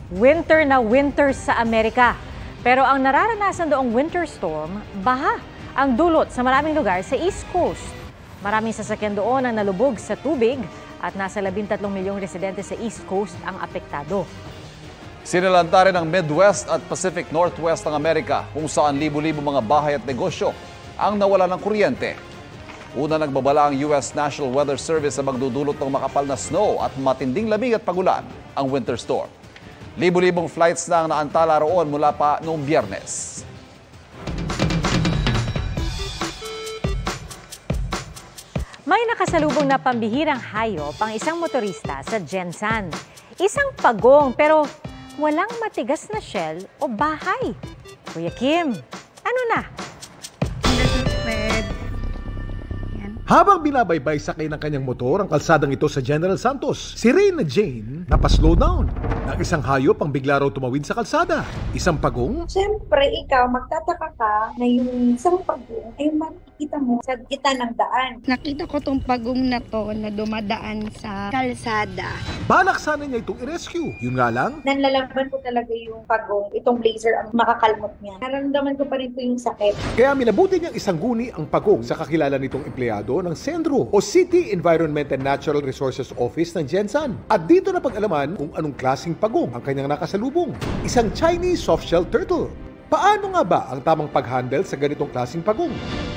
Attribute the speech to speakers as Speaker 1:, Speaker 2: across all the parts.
Speaker 1: Winter na winter sa Amerika. Pero ang nararanasan doong winter storm, baha ang dulot sa maraming lugar sa East Coast. Maraming sasakyan doon ang nalubog sa tubig at nasa 13 milyong residente sa East Coast ang apektado.
Speaker 2: Sinalanta rin ang Midwest at Pacific Northwest ng Amerika kung saan libo-libo mga bahay at negosyo ang nawala ng kuryente. Una nagbabala ang US National Weather Service sa magdudulot ng makapal na snow at matinding lamig at pagulan ang winter storm. Libo-libong flights na ang naantala roon mula pa noong Biyernes.
Speaker 1: May nakasalubong na pambihirang hayop ang isang motorista sa Jensan. Isang pagong pero walang matigas na shell o bahay. Kuya Kim, ano na?
Speaker 3: Habang binabaybay sakay ng kanyang motor ang kalsadang ito sa General Santos, si Reyna Jane napaslow down ng isang hayop ang bigla raw tumawid sa kalsada. Isang pagong?
Speaker 4: Siyempre, ikaw, magtataka ka na yung isang pagong ay makikita mo sa gitna ng daan.
Speaker 5: Nakita ko tong pagong na to na dumadaan sa kalsada.
Speaker 3: Balak sana niya itong i-rescue. Yun nga lang,
Speaker 4: Nanlalaban ko talaga yung pagong, itong blazer ang makakalmot niya. Nararamdaman ko pa rin po yung sakit.
Speaker 3: kaya minabuti niyang isang guni ang pagong sa kakilala nitong empleyado ng Sendro o City Environment and Natural Resources Office ng Jensan. At dito na pag-alaman kung anong klaseng pagong ang kanyang nakasalubong. Isang Chinese softshell turtle. Paano nga ba ang tamang pag-handle sa ganitong klaseng pagong?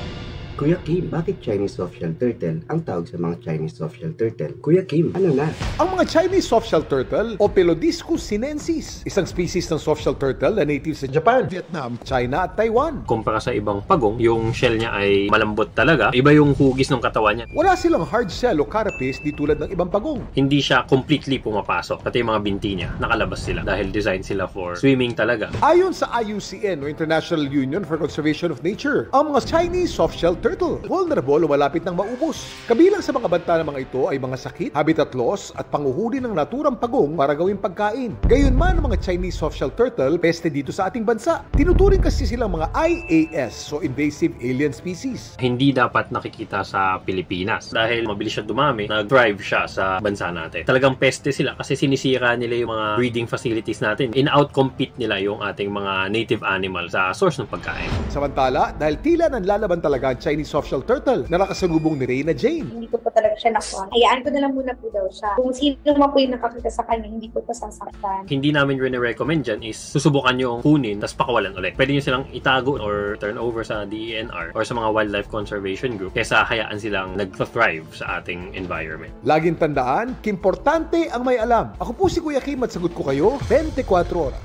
Speaker 6: Kuya Kim, bakit Chinese softshell turtle ang tawag sa mga Chinese softshell turtle? Kuya Kim, ano na?
Speaker 3: Ang mga Chinese softshell turtle o Pelodiscus sinensis, isang species ng softshell turtle na native sa Japan, Vietnam, China at Taiwan.
Speaker 7: Kumpara sa ibang pagong, yung shell niya ay malambot talaga. Iba yung hugis ng katawan niya.
Speaker 3: Wala silang hard shell o carapace di tulad ng ibang pagong.
Speaker 7: Hindi siya completely pumapasok. Pati yung mga binti niya, nakalabas sila dahil design sila for swimming talaga.
Speaker 3: Ayon sa IUCN o International Union for Conservation of Nature, ang mga Chinese softshell turtle vulnerable o malapit ng maubos. Kabilang sa mga banta ng mga ito ay mga sakit, habitat loss at panguhuli ng naturang pagong para gawing pagkain. Gayunman ang mga Chinese softshell turtle peste dito sa ating bansa. Tinuturing kasi silang mga IAS o invasive alien species.
Speaker 7: Hindi dapat nakikita sa Pilipinas dahil mabilis siya dumami, nag-thrive siya sa bansa natin. Talagang peste sila kasi sinisira nila yung mga breeding facilities natin. In-outcompete nila yung ating mga native animal sa source ng pagkain.
Speaker 3: Samantala, dahil tila nanlalaban talaga ang Chinese softshell turtle na nakasalubong ni Reyna Jane.
Speaker 4: Hindi ko pa talaga siya nakuha. Hayaan ko na lang muna po daw siya. Kung sino man po yung nakakita sa kanya, hindi ko pa sasaktan.
Speaker 7: Hindi namin recommend dyan is susubukan yung kunin tapos pakawalan ulit. Pwede nyo silang itago or turn over sa DENR or sa mga wildlife conservation group kaysa hayaan silang nag-thrive sa ating environment.
Speaker 3: Laging tandaan, importante ang may alam. Ako po si Kuya Kim at sagot ko kayo 24 oras.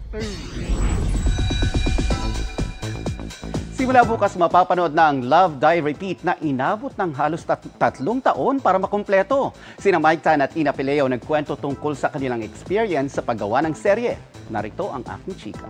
Speaker 8: Simula bukas mapapanood na ang Love, Die, Repeat na inabot ng halos 3 taon para makumpleto. Sina Mike Tan at Ina Pileo nagkwento tungkol sa kanilang experience sa paggawa ng serye. Narito ang aking chika.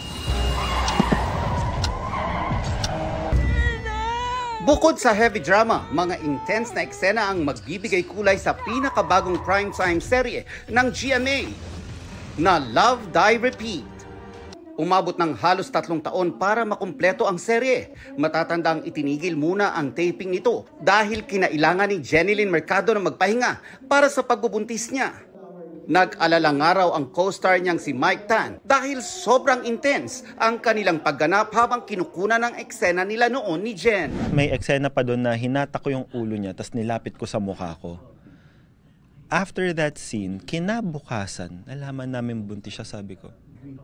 Speaker 8: Bukod sa heavy drama, mga intense na eksena ang magbibigay kulay sa pinakabagong primetime serye ng GMA na Love, Die, Repeat. Umabot ng halos 3 taon para makumpleto ang serye. Matatandang itinigil muna ang taping nito dahil kinailangan ni Jenilyn Mercado na magpahinga para sa pagbubuntis niya. Nag-alala nga raw ang co-star niyang si Mike Tan dahil sobrang intense ang kanilang pagganap habang kinukunan ng eksena nila noon ni Jen.
Speaker 9: May eksena pa doon na hinata ko yung ulo niya tapos nilapit ko sa mukha ko. After that scene, kinabukasan, nalaman namin buntis siya, sabi ko.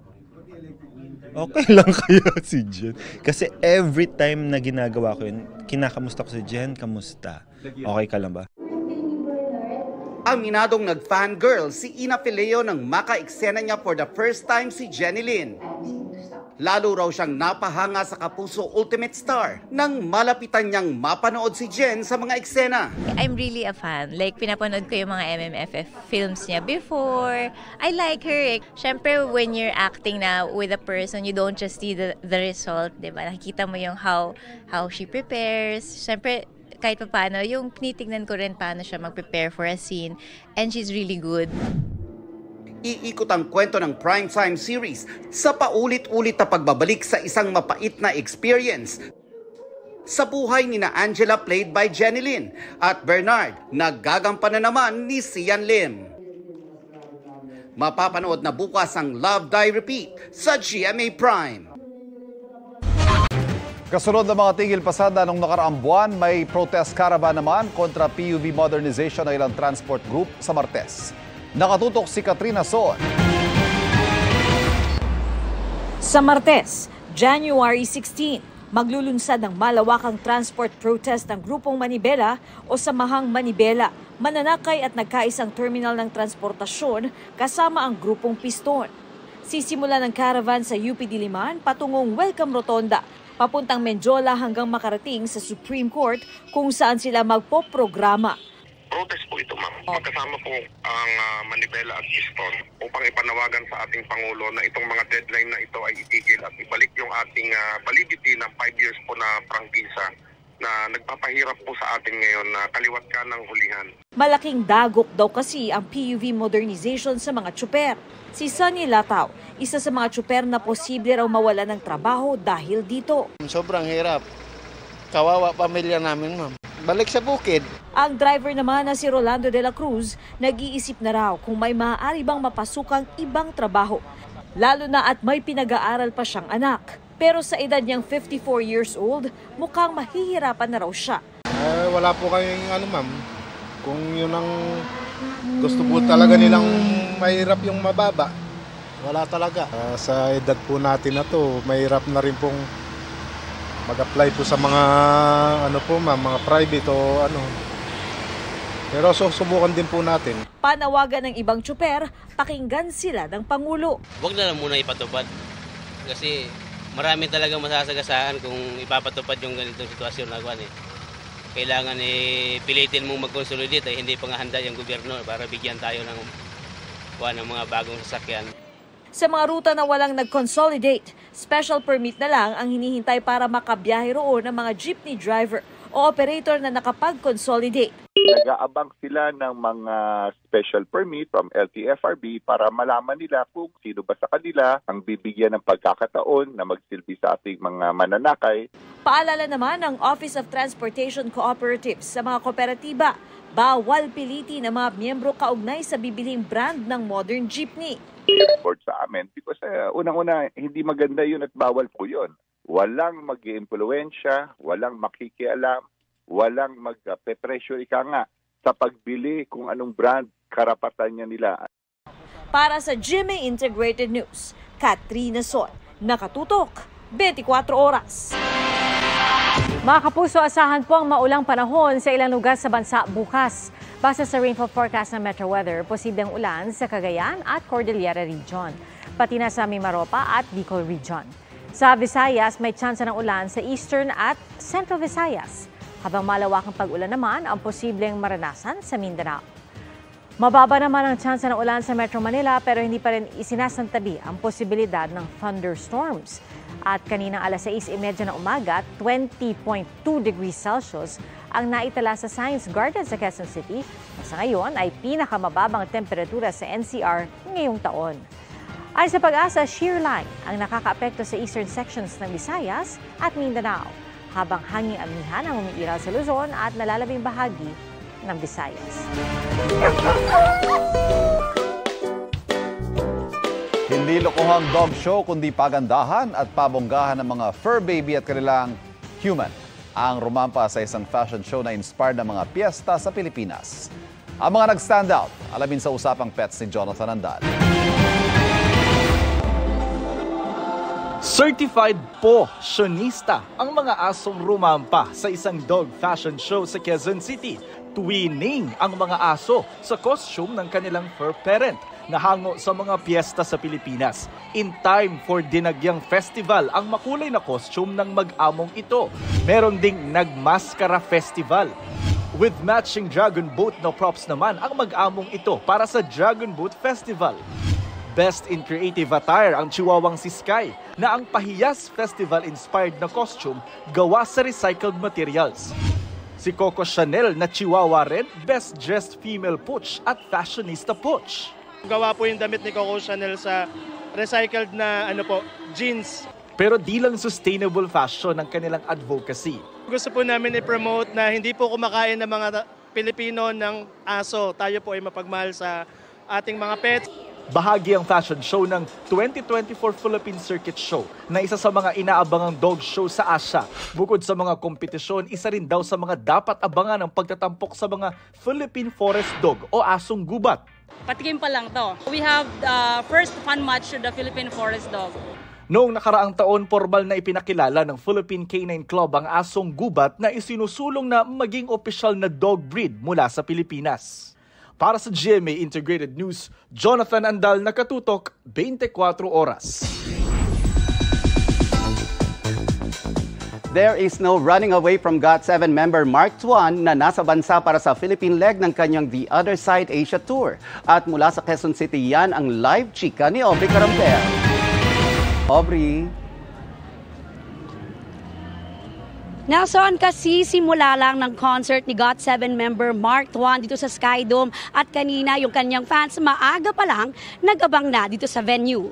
Speaker 9: Okay lang kaya si Jen? Kasi every time na ginagawa ko yun, kinakamusta ko si Jen, kamusta? Okay ka lang ba?
Speaker 8: Aminadong nag-fangirl si Ina Pileo nang maka-eksena niya for the first time si Jenilyn. Lalo raw siyang napahanga sa Kapuso Ultimate Star nang malapitan niyang mapanood si Jen sa mga eksena.
Speaker 10: I'm really a fan. Like, pinapanood ko yung mga MMFF films niya before. I like her. Siyempre, when you're acting na with a person, you don't just see the result, diba? Nakikita mo yung how she prepares. Siyempre, kahit pa paano, yung tinitignan ko rin paano siya mag-prepare for a scene. And she's really good.
Speaker 8: Iikot ang kwento ng primetime series sa paulit-ulit na pagbabalik sa isang mapait na experience sa buhay ni na Angela played by Jenilyn at Bernard na gagampanan naman ni Sian Lim. Mapapanood na bukas ang Love, Die, Repeat sa GMA Prime.
Speaker 2: Kasunod ng mga tigil pasada nung nakaraang buwan, may protest caravan naman kontra PUV modernization ng ilang transport group sa Martes. Nakatutok si Katrina Son.
Speaker 11: Sa Martes, January 16, maglulunsad ng malawakang transport protest ng Grupong Manibela o Samahang Manibela, mananakay at nagkaisang terminal ng transportasyon kasama ang Grupong Piston. Sisimula ng caravan sa UP Diliman patungong Welcome Rotonda, papuntang Menjola hanggang makarating sa Supreme Court kung saan sila magpoprograma.
Speaker 12: Protest po ito, ma'am. Magkasama po ang Manibela at Piston upang ipanawagan sa ating Pangulo na itong mga deadline na ito ay itigil at ibalik yung ating validity ng 5 years po na prangkisa na nagpapahirap po sa atin ngayon na kaliwat ka ng hulihan.
Speaker 11: Malaking dagok daw kasi ang PUV modernization sa mga tsuper. Si Sonny Lataw, isa sa mga tsuper na posible raw mawala ng trabaho dahil dito.
Speaker 13: Sobrang hirap. Kawawa pamilya namin, ma'am. Balik sa bukid.
Speaker 11: Ang driver naman na si Rolando de la Cruz, nag-iisip na raw kung may maaari bang mapasukang ibang trabaho. Lalo na at may pinag-aaral pa siyang anak. Pero sa edad niyang 54 years old, mukhang mahihirapan na raw siya.
Speaker 13: Wala po kayong ma'am. Kung yun ang gusto po talaga nilang mahirap yung mababa, wala talaga. Sa edad po natin na to, mahirap na rin pong mag-apply po sa mga mga private o ano. Pero susubukan din po natin.
Speaker 11: Panawagan ng ibang tsuper, pakinggan sila ng Pangulo.
Speaker 14: Huwag na lang muna ipatupad kasi marami talagang masasagasaan kung ipapatupad yung ganitong sitwasyon na kailangan pilitin mong mag-consolidate ay hindi pa nga handa yung gobyerno para bigyan tayo ng mga bagong sasakyan.
Speaker 11: Sa mga ruta na walang nag-consolidate, special permit na lang ang hinihintay para makabiyahe roon ng mga jeepney driver o operator na nakapag-consolidate.
Speaker 15: Nag-aabang sila ng mga special permit from LTFRB para malaman nila kung sino ba sa kanila ang bibigyan ng pagkakataon na magsilbi sa ating mga mananakay.
Speaker 11: Paalala naman ng Office of Transportation Cooperatives sa mga kooperatiba, bawal piliti ng mga miyembro kaugnay sa bibiling brand ng modern jeepney.
Speaker 15: Report sa amin because unang-una hindi maganda yun at bawal po yun. Walang mag-iimpluwensya, walang makikialam, walang magpe-pressure sa pagbili kung anong brand karapatan niya nila.
Speaker 11: Para sa GMA Integrated News, Katrina Son, nakatutok 24 oras.
Speaker 1: Mga kapuso, asahan po ang maulang panahon sa ilang lugar sa bansa bukas. Base sa rainfall forecast ng Metro Weather, posibleng ulan sa Cagayan at Cordillera Region, pati na sa Mimaropa at Bicol Region. Sa Visayas, may tsansa ng ulan sa Eastern at Central Visayas, habang malawakang pag-ulan naman ang posibleng maranasan sa Mindanao. Mababa naman ang tsansa ng ulan sa Metro Manila pero hindi pa rin isinasantabi ang posibilidad ng thunderstorms. At kaninang alas 6:30 ng umaga, 20.2 degrees Celsius ang naitala sa Science Garden sa Quezon City. Sa ngayon ay pinakamababang temperatura sa NCR ngayong taon. Ayon sa Pag-asa, shear line ang nakakaapekto sa eastern sections ng Visayas at Mindanao, habang hanging amihan ang umiiral sa Luzon at nalalabing bahagi ng Visayas.
Speaker 2: Hindi lokohang dog show kundi pagandahan at pabonggahan ng mga fur baby at kanilang human ang rumampa sa isang fashion show na inspired ng mga piyesta sa Pilipinas. Ang mga nag-stand out, alamin sa Usapang Pets ni Jonathan Andal.
Speaker 16: Certified po-sionista ang mga asong rumampa sa isang dog fashion show sa Quezon City. Twinning ang mga aso sa costume ng kanilang fur parent na hango sa mga piyesta sa Pilipinas. In time for Dinagyang Festival ang makulay na costume ng mag-among ito. Meron ding Nagmaskara Festival. With matching dragon boat na props naman ang mag-among ito para sa Dragon Boat Festival. Best in Creative Attire ang chihuahuang si Sky na ang Pahiyas Festival-inspired na costume gawa sa recycled materials. Si Coco Chanel na chihuahua rin, Best Dressed Female Pooch at Fashionista Pooch.
Speaker 17: Gawa po yung damit ni Coco Chanel sa recycled na jeans.
Speaker 16: Pero di lang sustainable fashion ang kanilang advocacy.
Speaker 17: Gusto po namin i-promote na hindi po kumakain ng mga Pilipino ng aso. Tayo po ay mapagmahal sa ating mga pets.
Speaker 16: Bahagi ang fashion show ng 2024 Philippine Circuit Show na isa sa mga inaabangang dog show sa Asia. Bukod sa mga kompetisyon, isa rin daw sa mga dapat abangan ang pagtatampok sa mga Philippine Forest Dog o asong gubat.
Speaker 18: Patikim pa lang to. We have first fun match to the Philippine Forest Dog.
Speaker 16: Noong nakaraang taon, formal na ipinakilala ng Philippine Canine Club ang asong gubat na isinusulong na maging opisyal na dog breed mula sa Pilipinas. Para sa GMA Integrated News, Jonathan Andal, nakatutok, 24 oras.
Speaker 8: There is no running away from GOT7 member Mark Tuan na nasa bansa para sa Philippine leg ng kanyang The Other Side Asia Tour. At mula sa Quezon City, yan ang live chika ni Aubrey Carampel. Aubrey.
Speaker 19: Nelson, kasi simula lang ng concert ni GOT7 member Mark Tuan dito sa Sky Dome at kanina yung kanyang fans maaga pa lang nag-abang na dito sa venue.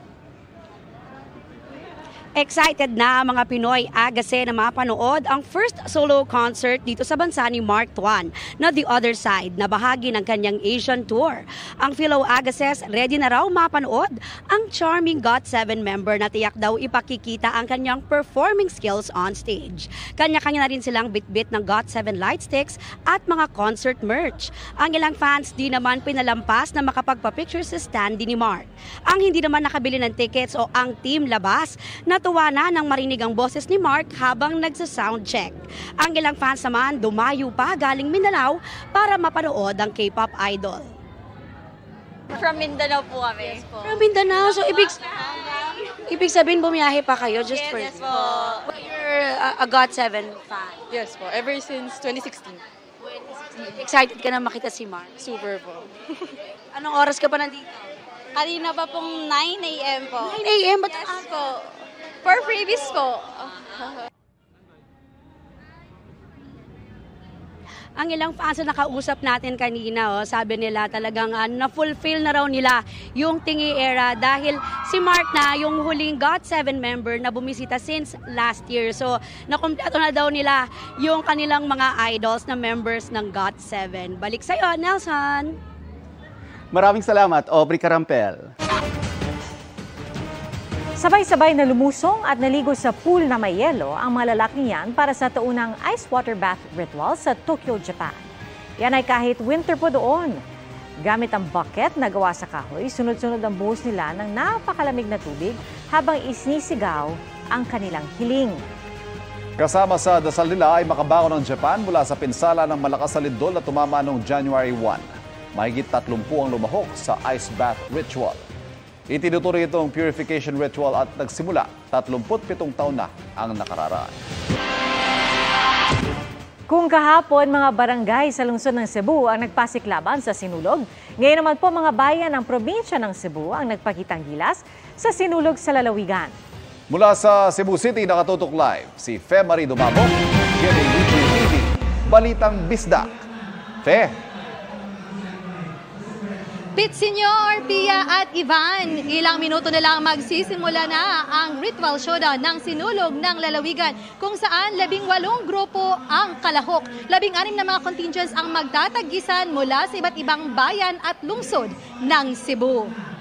Speaker 19: Excited na ang mga Pinoy agase na mapanood ang first solo concert dito sa bansa ni Mark Tuan na The Other Side na bahagi ng kanyang Asian Tour. Ang fellow agases ready na raw mapanood ang charming GOT7 member na tiyak daw ipakikita ang kanyang performing skills on stage. Kanya-kanya na rin silang bit-bit ng GOT7 light sticks at mga concert merch. Ang ilang fans di naman pinalampas na makapagpa-picture sa stand ni Mark. Ang hindi naman nakabili ng tickets o ang team labas na tuwa na nang marinig ang boses ni Mark habang nagsa-sound check. Ang ilang fans naman dumayo pa galing Mindanao para mapanood ang K-pop idol.
Speaker 20: From Mindanao po kami. Yes po.
Speaker 19: From Mindanao? So ibig sabihin bumiyahe pa kayo just for...
Speaker 20: Yes po.
Speaker 19: You're a GOT7 fan?
Speaker 20: Yes po. Ever since 2016.
Speaker 19: Excited ka na makita si Mark?
Speaker 20: Super po.
Speaker 19: Anong oras ka pa nandito?
Speaker 20: Kanina pa pong 9 a.m. po.
Speaker 19: 9 a.m.? Ba't
Speaker 20: yes po. For previous po.
Speaker 19: Ang ilang fans na nakausap natin kanina, sabi nila talagang na-fulfill na raw nila yung Tingi era dahil si Mark na yung huling GOT7 member na bumisita since last year. So, nakumpleto na daw nila yung kanilang mga idols na members ng GOT7. Balik sa'yo, Nelson!
Speaker 8: Maraming salamat, Aubrey Carampel.
Speaker 1: Sabay-sabay na lumusong at naligo sa pool na may yelo ang mga lalaking yan para sa taunang ice water bath ritual sa Tokyo, Japan. Yan ay kahit winter po doon. Gamit ang bucket na gawa sa kahoy, sunod-sunod ang buhos nila ng napakalamig na tubig habang isinisigaw ang kanilang hiling.
Speaker 2: Kasama sa dasal nila ay makabangon ng Japan mula sa pinsala ng malakas na lindol na tumama noong January 1. Mahigit 30 ang lumahok sa ice bath ritual. Itinuturing itong purification ritual at nagsimula 37 taon na ang nakararaan.
Speaker 1: Kung kahapon mga barangay sa lungsod ng Cebu ang nagpasiklaban sa sinulog, ngayon naman po mga bayan ng probinsya ng Cebu ang nagpakitang gilas sa sinulog sa lalawigan.
Speaker 2: Mula sa Cebu City, nakatutok live si Fe Marie Dumabog, GMA TV, Balitang Bisdak. Fe.
Speaker 21: Pitsenyor, Pia at Ivan, ilang minuto na lang magsisimula na ang ritual showdown ng sinulog ng lalawigan kung saan 18 grupo ang kalahok. 16 na mga contingents ang magtatagisan mula sa iba't ibang bayan at lungsod ng Cebu.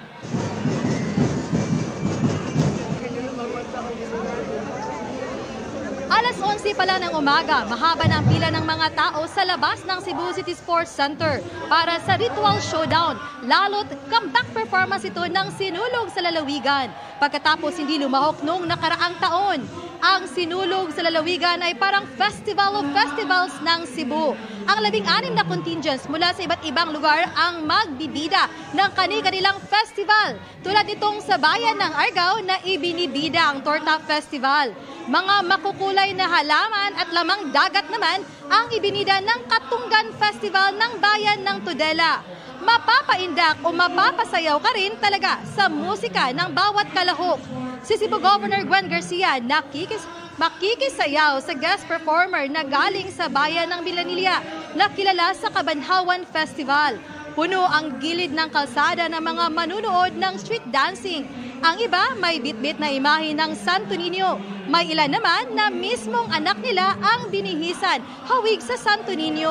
Speaker 21: Alas 11 pala ng umaga, mahaba ng pila ng mga tao sa labas ng Cebu City Sports Center para sa ritual showdown. Lalo't comeback performance ito ng sinulog sa lalawigan. Pagkatapos hindi lumahok noong nakaraang taon, ang sinulog sa lalawigan ay parang festival of festivals ng Cebu. Ang 16 na contingents mula sa iba't ibang lugar ang magbibida ng kani-kanilang festival. Tulad itong sa bayan ng Argao na ibinibida ang Torta Festival. Mga makukulay na halaman at lamang dagat naman ang ibinida ng Katunggan Festival ng bayan ng Tudela. Mapapaindak o mapapasayaw ka rin talaga sa musika ng bawat kalahok. Si Cebu Governor Gwen Garcia makikisayaw sa guest performer na galing sa bayan ng Milanilla na kilala sa Kabanhawan Festival. Puno ang gilid ng kalsada ng mga manunood ng street dancing. Ang iba may bitbit na imahe ng Santo Niño. May ilan naman na mismong anak nila ang binihisan, hawig sa Santo Niño.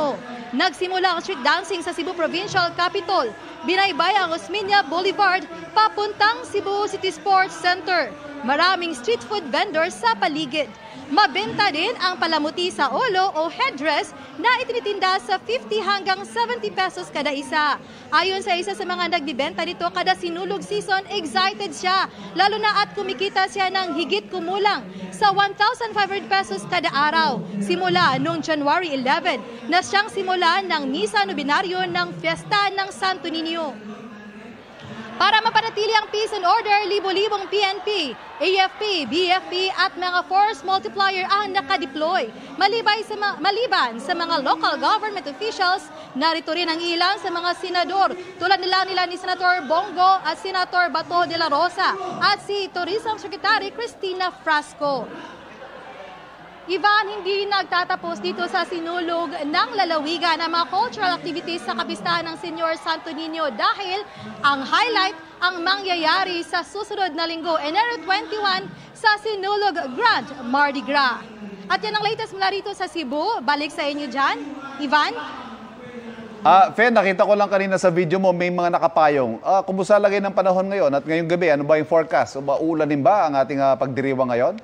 Speaker 21: Nagsimula ang street dancing sa Cebu Provincial Capitol. Binaybay ang Osmeña Boulevard papuntang Cebu City Sports Center. Maraming street food vendors sa paligid. Mabenta din ang palamuti sa ulo o headdress na itinitinda sa 50 hanggang 70 pesos kada isa. Ayon sa isa sa mga nagbibenta nito, kada sinulog season, excited siya. Lalo na at kumikita siya ng higit kumulang sa 1,500 pesos kada araw. Simula noong January 11 na siyang simula ng Misa Nobenaryo ng Fiesta ng Santo Niño. Para mapanatili ang peace and order, libo-libong PNP, AFP, BFP at mga force multiplier ang nakadeploy. Maliban sa mga local government officials, narito rin ang ilan sa mga senador tulad nila ni Senator Bongo at Senator Bato de la Rosa at si Tourism Secretary Cristina Frasco. Ivan, hindi nagtatapos dito sa sinulog ng lalawigan ng mga cultural activities sa kapistahan ng Senyor Santo Niño dahil ang highlight ang mangyayari sa susunod na linggo, Enero 21, sa Sinulog Grand Mardi Gras. At yan ang latest mula rito sa Cebu. Balik sa inyo dyan, Ivan.
Speaker 2: Fe, nakita ko lang kanina sa video mo, may mga nakapayong. Kumusta lagay ng panahon ngayon at ngayong gabi? Ano ba yung forecast? O ba uulanin ba ang ating pagdiriwang ngayon?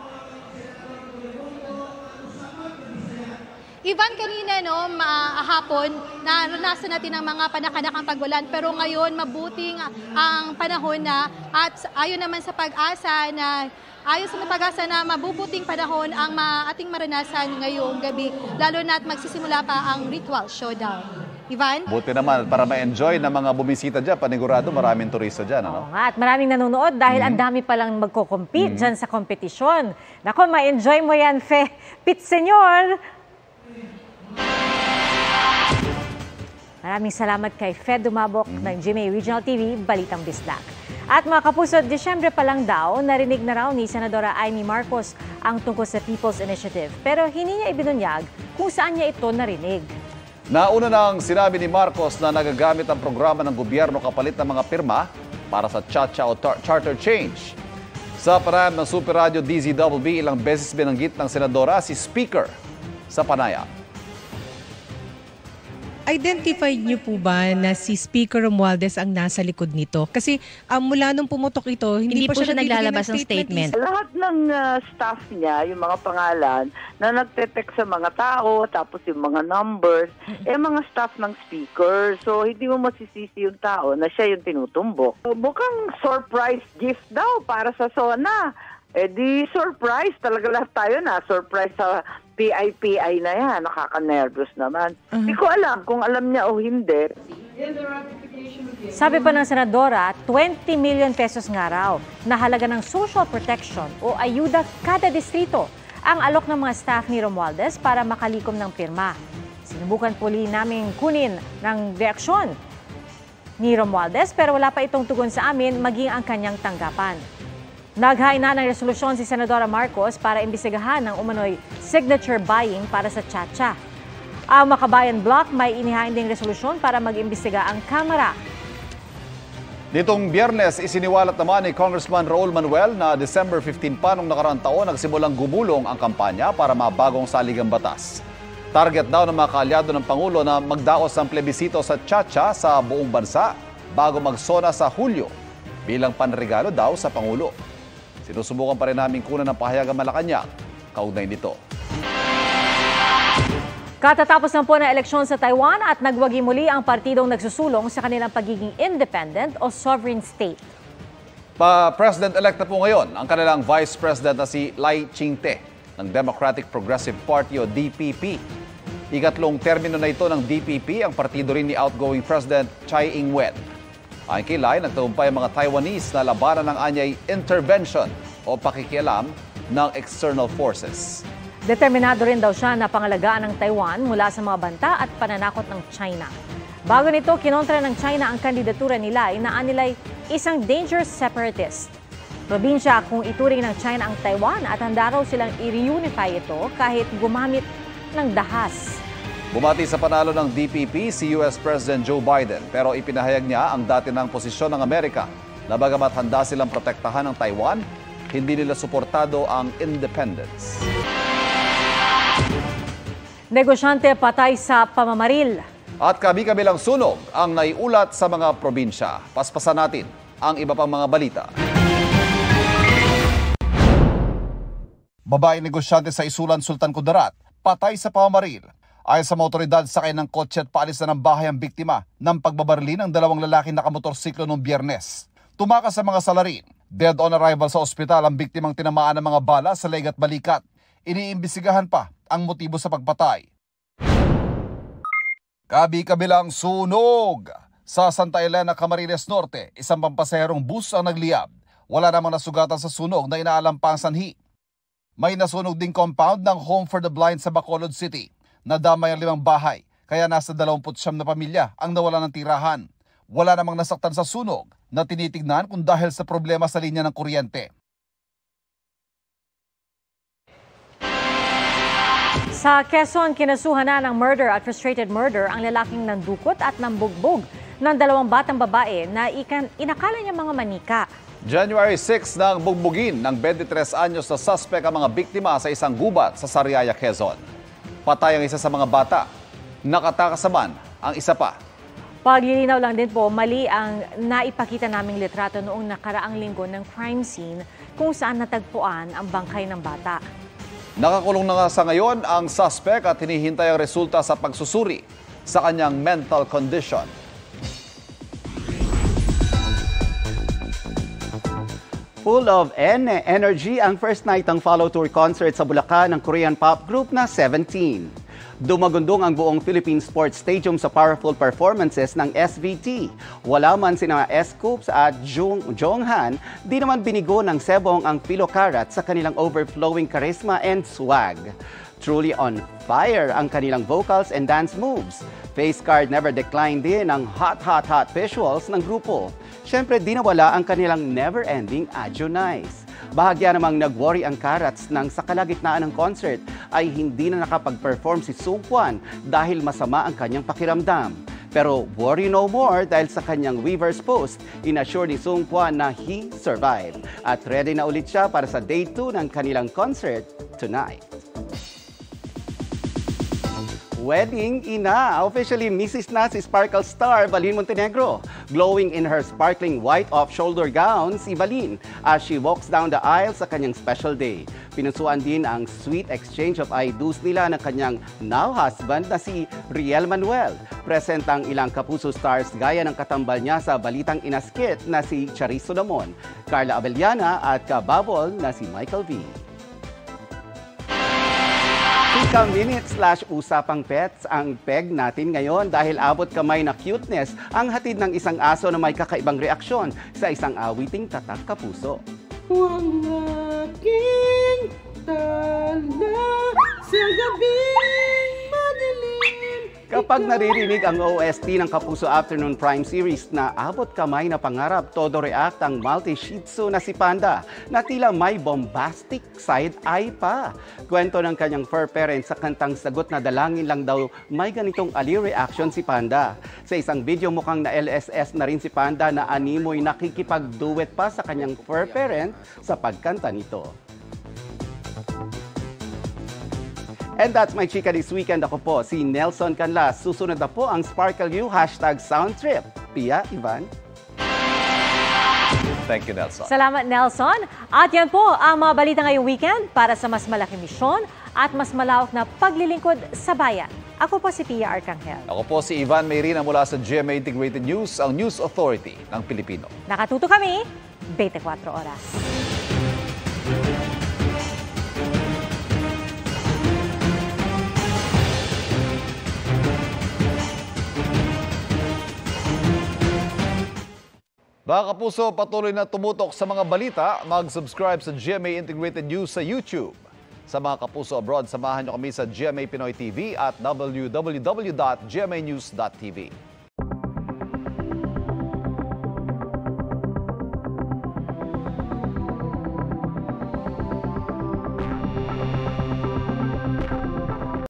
Speaker 21: Ivan, kanina hapon, naranasan natin ang mga panakanakang pagwalan pero ngayon mabuting ang panahon na at ayon naman sa pag-asa na mabubuting panahon ang ating maranasan ngayong gabi, lalo na at magsisimula pa ang ritual showdown. Ivan?
Speaker 2: Buti naman para ma-enjoy ng mga bumisita dyan. Panigurado maraming turista dyan. Ano?
Speaker 1: Oo nga, at maraming nanonood dahil ang dami palang magko-compete dyan sa kompetisyon. Nako, ma-enjoy mo yan, Fe. Pit Senyor! Maraming salamat kay Fed Dumabok ng GMA Regional TV, Balitang Bislak. At mga kapuso, Disyembre pa lang daw, narinig na raw ni Senadora Amy Marcos ang tungkol sa People's Initiative. Pero hindi niya ibinunyag kung saan niya ito narinig.
Speaker 2: Nauna nang sinabi ni Marcos na nagagamit ang programa ng gobyerno kapalit ng mga pirma para sa Cha-Cha o Charter Change. Sa panayam ng Super Radio DZWB, ilang beses binanggit ng Senadora si Speaker sa panayam.
Speaker 5: Identified niyo po ba na si Speaker Romualdez ang nasa likod nito? Kasi mula nung pumutok ito, hindi po siya naglalabas ng statement.
Speaker 22: Lahat ng staff niya, yung mga pangalan, na nagte-text sa mga tao, tapos yung mga numbers, mga staff ng Speaker. So, hindi mo masisisi yung tao na siya yung tinutumbok. So, mukhang surprise gift daw para sa SONA. Di surprise, talaga lahat tayo na surprise sa PIPI na yan. Nakaka-nervous naman. Hindi ko alam kung alam niya o hindi.
Speaker 1: Sabi pa ng Senadora, 20 million pesos nga raw na halaga ng social protection o ayuda kada distrito ang alok ng mga staff ni Romualdez para makalikom ng pirma. Sinubukan puli namin kunin ng reaksyon ni Romualdez pero wala pa itong tugon sa amin maging ang kanyang tanggapan. Naghain na ng resolusyon si Senadora Marcos para imbestigahan ang umano'y signature buying para sa Cha-Cha. Ang Makabayan Block may inihain ding resolusyon para mag-imbestiga ang Kamara.
Speaker 2: Nitong Biyernes, isiniwalat naman ni Congressman Raul Manuel na December 15 pa nung nakaraang taon nagsimulang gumulong ang kampanya para mabagong saligang batas. Target daw ng mga kaalyado ng Pangulo na magdaos ng plebisito sa Cha-Cha sa buong bansa bago magsona sa Hulyo bilang panregalo daw sa Pangulo. Sinusubukan pa rin namin kunan ng pahayagang Malacanang kaugnay nito.
Speaker 1: Katatapos na po ng eleksyon sa Taiwan at nagwagi muli ang partidong nagsusulong sa kanilang pagiging independent o sovereign state.
Speaker 2: Pa-President-elect na po ngayon ang kanilang Vice President na si Lai Ching-te ng Democratic Progressive Party o DPP. Ikatlong termino na ito ng DPP ang partido rin ni outgoing President Tsai Ing-wen. Ayon kay Lai, nagtagumpay ang mga Taiwanese na labanan ng anyay intervention o pakikialam ng external forces.
Speaker 1: Determinado rin daw siya na pangalagaan ng Taiwan mula sa mga banta at pananakot ng China. Bago nito, kinontra ng China ang kandidatura ni Lai na anilay isang dangerous separatist. Probinsya kung ituring ng China ang Taiwan at handa raw silang i-reunify ito kahit gumamit ng dahas.
Speaker 2: Bumati sa panalo ng DPP si US President Joe Biden pero ipinahayag niya ang dati ng posisyon ng Amerika na bagamat handa silang protektahan ng Taiwan, hindi nila suportado ang independence.
Speaker 1: Negosyante patay sa pamamaril.
Speaker 2: At kabi-kabilang sunog ang naiulat sa mga probinsya. Paspasan natin ang iba pang mga balita. Babaeng negosyante sa Isulan, Sultan Kudarat, patay sa pamamaril. Ayon sa mga otoridad, sakay ng kotse at paalis na ng bahay ang biktima ng pagbabarili ng dalawang lalaking nakamotorsiklo noong Biyernes. Tumakas sa mga salarin. Dead on arrival sa ospital ang biktimang tinamaan ng mga bala sa leg at balikat. Iniimbestigahan pa ang motibo sa pagpatay. Kabi-kabilang sunog! Sa Santa Elena, Camarines Norte, isang pampasaherong bus ang nagliyab. Wala namang nasugatan sa sunog na inaalam pa ang sanhi. May nasunog ding compound ng Home for the Blind sa Bacolod City. Nadamay ang 5 bahay, kaya nasa 29 na pamilya ang nawala ng tirahan. Wala namang nasaktan sa sunog na tinitignan kung dahil sa problema sa linya ng kuryente.
Speaker 1: Sa Quezon, kinasuhan na ng murder at frustrated murder ang lalaking nandukot at nambugbog ng 2 batang babae na inakala niya mga manika.
Speaker 2: January 6 nang bugbugin ng 23 anyos na suspect ang mga biktima sa isang gubat sa Sariaya, Quezon. Patay ang isa sa mga bata. Nakatakas naman ang isa pa.
Speaker 1: Paglilinaw lang din po, mali ang naipakita naming litrato noong nakaraang linggo ng crime scene kung saan natagpuan ang bangkay ng bata.
Speaker 2: Nakakulong na nga sa ngayon ang suspect at hinihintay ang resulta sa pagsusuri sa kanyang mental condition.
Speaker 8: Full of energy ang first night ng follow tour concert sa Bulacan ng Korean pop group na 17. Dumagundong ang buong Philippine Sports Stadium sa powerful performances ng SVT. Wala man sina S-Coops at Jonghan, di naman binigo ng Sebong ang Philokarat sa kanilang overflowing charisma and swag. Truly on fire ang kanilang vocals and dance moves. Face card never declined din ang hot visuals ng grupo. Siyempre, di nawala ang kanilang never-ending Adjo Nice. Bahagya namang nag-worry ang Karats nang sa kalagitnaan ng concert ay hindi na nakapag-perform si Sungkwan dahil masama ang kanyang pakiramdam. Pero worry no more dahil sa kanyang Wever's post, inassure ni Sungkwan na he survived at ready na ulit siya para sa day 2 ng kanilang concert tonight. Wedding ina! Officially Mrs. na si Sparkle star Valin Montenegro. Glowing in her sparkling white off-shoulder gown si Valin as she walks down the aisle sa kanyang special day. Pinusuan din ang sweet exchange of I-do's nila ng kanyang now husband na si Riel Manuel. Present ang ilang Kapuso stars gaya ng katambal niya sa Balitang Inaskit na si Charis Solomon, Carla Abellana at kababol na si Michael V. Chika Minutes/Usapang Pets ang peg natin ngayon dahil abot kamay na cuteness ang hatid ng isang aso na may kakaibang reaksyon sa isang awiting tatak kapuso.
Speaker 4: Huwag aking tala sa gabing madilim.
Speaker 8: Kapag naririnig ang OST ng Kapuso Afternoon Prime Series na abot kamay na pangarap, todo react ang Maltese Shih Tzu na si Panda na tila may bombastic side eye pa. Kwento ng kanyang fur parent sa kantang Sagot na Dalangin lang daw may ganitong aliw reaction si Panda. Sa isang video mukhang na LSS na rin si Panda na animoy nakikipag-duet pa sa kanyang fur parent sa pagkanta nito. And that's my chika this weekend. Ako po si Nelson Canlas. Susunod na po ang Sparkle You #soundtrip. Pia, Ivan.
Speaker 2: Thank you, Nelson.
Speaker 1: Salamat, Nelson. At yan po ang mga balita ngayong weekend para sa mas malaking misyon at mas malawak na paglilingkod sa bayan. Ako po si Pia Arcangel.
Speaker 2: Ako po si Ivan Mayrina mula sa GMA Integrated News, ang News Authority ng Pilipino.
Speaker 1: Nakatuto kami 24 oras.
Speaker 2: Mga kapuso, patuloy na tumutok sa mga balita. Mag-subscribe sa GMA Integrated News sa YouTube. Sa mga kapuso abroad, samahan nyo kami sa GMA Pinoy TV at www.gmanews.tv.